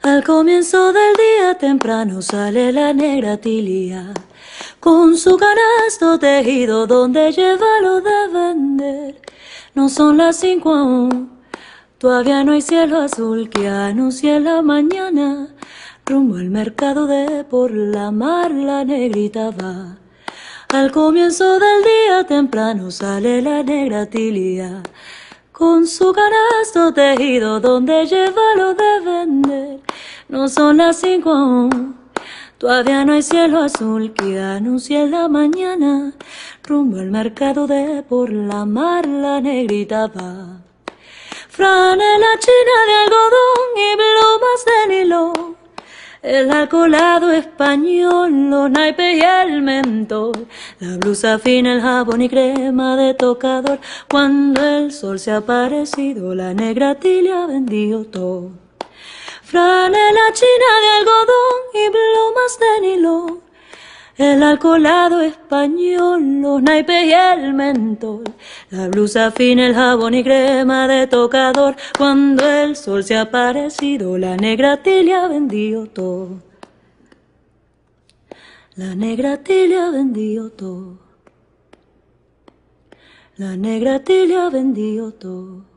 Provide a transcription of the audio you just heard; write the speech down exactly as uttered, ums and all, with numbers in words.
Al comienzo del día temprano sale la negra Tilia con su canasto tejido donde lleva lo de vender. No son las cinco aún, todavía no hay cielo azul que anuncie la mañana. Rumbo al mercado de por la mar la negrita va. Al comienzo del día temprano sale la negra Tilia con su canasto tejido donde lleva lo de vender. No son las cinco aún, todavía no hay cielo azul que anuncie la mañana. Rumbo al mercado de por la mar la negrita va. Franela china de algodón y plumas de nylon, el alcoholado español, los naipes y el mentol, la blusa fina, el jabón y crema de tocador. Cuando el sol se ha aparecido, la negra Tilia ha vendido todo. Franela china de algodón y plumas de nylon, el alcoholado español, los naipes y el mentol, la blusa fina, el jabón y crema de tocador. Cuando el sol se ha aparecido, la negra Tilia ha vendido todo. La negra Tilia ha vendido todo. La negra Tilia ha vendido todo.